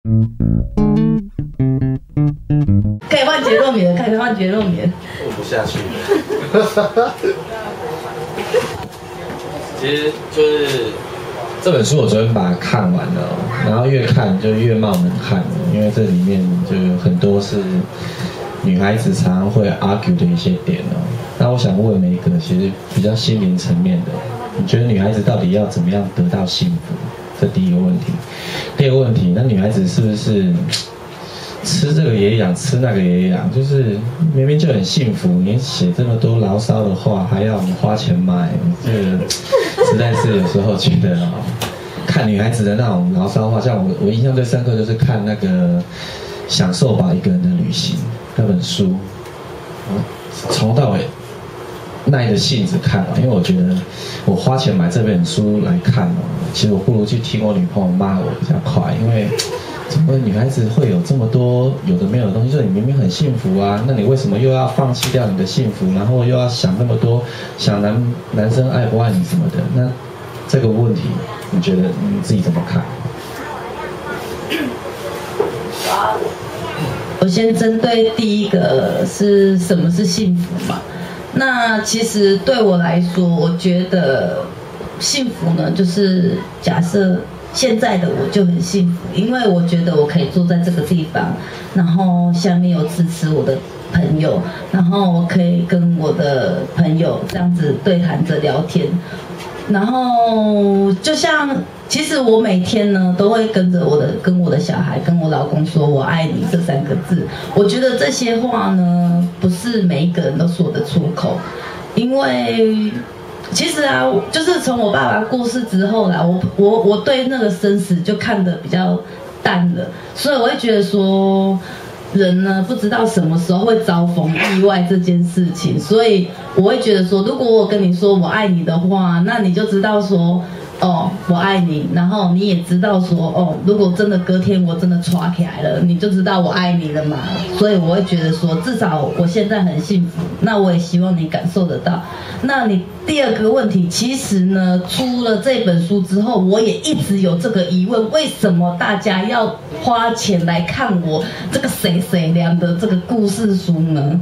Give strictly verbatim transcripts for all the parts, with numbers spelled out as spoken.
可以换结露棉，可以换结露棉。 过不下去了。其实就是这本书，我昨天把它看完了、哦，然后越看就越冒冷汗，因为这里面就有很多是女孩子常常会 argue 的一些点哦。那我想问每一个，其实比较心灵层面的，你觉得女孩子到底要怎么样得到幸福？这第一个问题。第二个问题，那女孩子是不是吃这个也养，吃那个也养？就是明明就很幸福，你写这么多牢骚的话，还要我们花钱买，这个实在是有时候觉得啊、哦，看女孩子的那种牢骚话，像我我印象最深刻就是看那个《享受吧一个人的旅行》那本书，从头到尾耐着性子看完，因为我觉得我花钱买这本书来看哦，其实我不如去听我女朋友骂我比较快，因为怎么女孩子会有这么多有的没有的东西？就是你明明很幸福啊，那你为什么又要放弃掉你的幸福，然后又要想那么多，想男男生爱不爱你什么的？那这个问题，你觉得你自己怎么看？ 我先针对第一个是什么是幸福嘛？那其实对我来说，我觉得幸福呢，就是假设现在的我就很幸福，因为我觉得我可以坐在这个地方，然后下面有支持我的朋友，然后我可以跟我的朋友这样子对谈着聊天，然后就像其实我每天呢都会跟着我的跟我的小孩跟我老公说我爱你这三个字，我觉得这些话呢不是每一个人都说得出口，因为其实啊，就是从我爸爸过世之后啦，我我我对那个生死就看得比较淡了，所以我会觉得说，人呢不知道什么时候会遭逢意外这件事情，所以我会觉得说，如果我跟你说我爱你的话，那你就知道说，哦，我爱你，然后你也知道说，哦，如果真的隔天我真的抓起来了，你就知道我爱你了嘛。所以我会觉得说，至少我现在很幸福，那我也希望你感受得到。那你第二个问题，其实呢，出了这本书之后，我也一直有这个疑问，为什么大家要花钱来看我这个谁谁凉的这个故事书呢？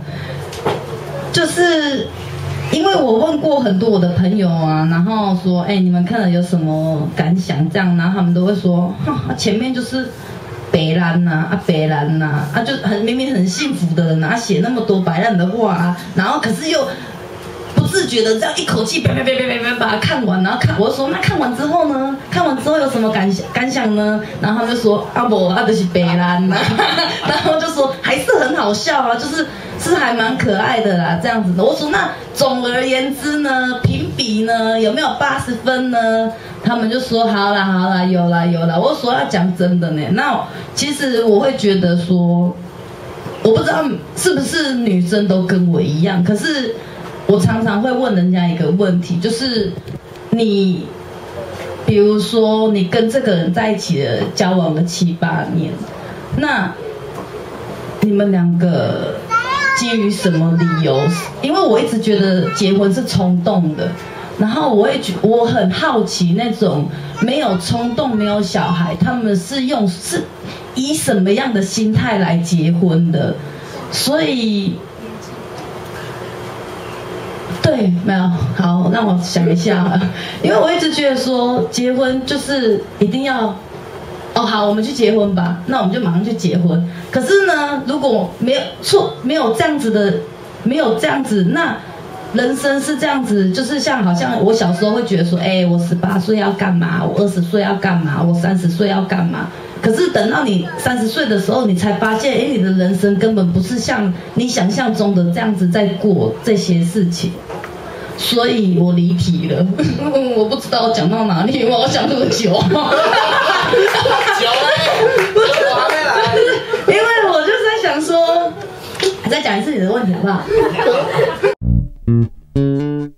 就是因为我问过很多我的朋友啊，然后说，哎、欸，你们看了有什么感想？这样，然后他们都会说，前面就是白烂呐，啊白烂呐，啊就很明明很幸福的人啊，写那么多白烂的话啊，然后可是又不自觉的这样一口气叭叭叭叭叭把它看完，然后看我说那看完之后呢？看完之后有什么感想感想呢？然后他们就说啊不，啊就是白烂呐，然后就说还是很好笑啊，就是是还蛮可爱的啦，这样子的。我说那总而言之呢，评比呢有没有八十分呢？他们就说好啦好啦，有啦有啦。我说要讲真的呢，那其实我会觉得说，我不知道是不是女生都跟我一样，可是我常常会问人家一个问题，就是你，比如说你跟这个人在一起了，交往了七八年，那你们两个基于什么理由？因为我一直觉得结婚是冲动的，然后我也觉我很好奇那种没有冲动、没有小孩，他们是用是以什么样的心态来结婚的？所以。对，没有好，让我想一下，因为我一直觉得说结婚就是一定要，哦好，我们去结婚吧，那我们就马上去结婚。可是呢，如果没有错，没有这样子的，没有这样子，那人生是这样子，就是像好像我小时候会觉得说，哎，我十八岁要干嘛？我二十岁要干嘛？我三十岁要干嘛？可是等到你三十岁的时候，你才发现，哎，你的人生根本不是像你想象中的这样子在过这些事情。所以我离题了，我不知道讲到哪里，我好想喝酒。酒嘞， 我还没来。 因为我就是在想说，再讲一次你的问题好不好？